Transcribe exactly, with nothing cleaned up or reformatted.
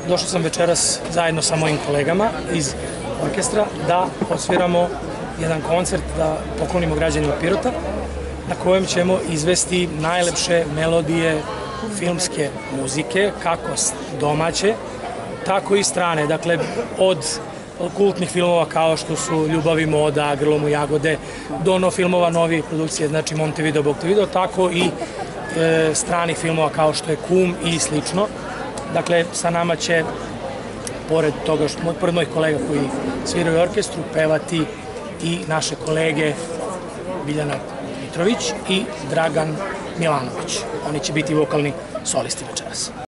došao sam večeras zajedno sa mojim kolegama iz orkestra da osviramo jedan koncert, da poklonimo građanima Pirota, na kojem ćemo izvesti najlepše melodije filmske muzike, kako domaće, tako i strane. Dakle, od kultnih filmova kao što su Ljubav i moda, Grlom u jagode, do no filmova novih produkcije, znači Montevideo, Bogtevideo, tako i e, stranih filmova kao što je Kum i slično. Dakle, sa nama će, pored toga što, pored mojih kolega koji sviraju u orkestru, pevati i naše kolege Biljana Mitrović i Dragan Milanović. Oni će biti vokalni solisti večeras.